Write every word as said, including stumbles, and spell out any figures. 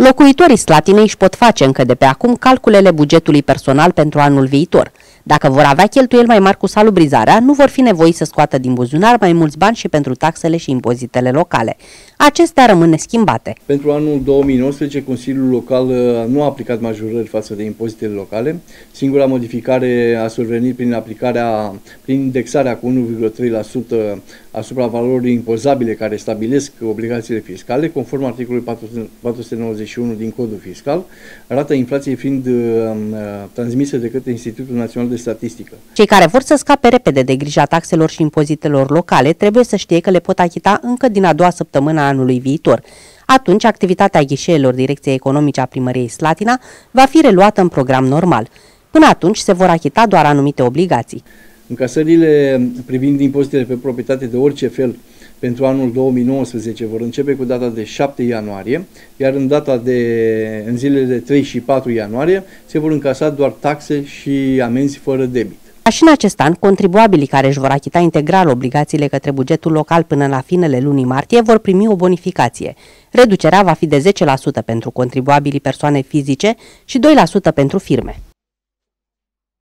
Locuitorii Slatinei își pot face încă de pe acum calculele bugetului personal pentru anul viitor. Dacă vor avea cheltuieli mai mari cu salubrizarea, nu vor fi nevoiți să scoată din buzunar mai mulți bani și pentru taxele și impozitele locale. Acestea rămân neschimbate. Pentru anul două mii nouăsprezece, Consiliul Local nu a aplicat majorări față de impozitele locale. Singura modificare a survenit prin aplicarea, prin indexarea cu unu virgulă trei la sută asupra valorii impozabile care stabilesc obligațiile fiscale, conform articolului patru sute nouăzeci și unu din Codul Fiscal, rata inflației fiind uh, transmisă de către Institutul Național de Statistică. Cei care vor să scape repede de grija taxelor și impozitelor locale trebuie să știe că le pot achita încă din a doua săptămână a anului viitor. Atunci, activitatea ghișeelor Direcției Economice a Primăriei Slatina va fi reluată în program normal. Până atunci se vor achita doar anumite obligații. Încasările privind impozitele pe proprietate de orice fel pentru anul două mii nouăsprezece vor începe cu data de șapte ianuarie, iar în, data de, în zilele de trei și patru ianuarie se vor încasa doar taxe și amenzi fără debit. Și în acest an, contribuabilii care își vor achita integral obligațiile către bugetul local până la finele lunii martie vor primi o bonificație. Reducerea va fi de zece la sută pentru contribuabilii persoane fizice și doi la sută pentru firme.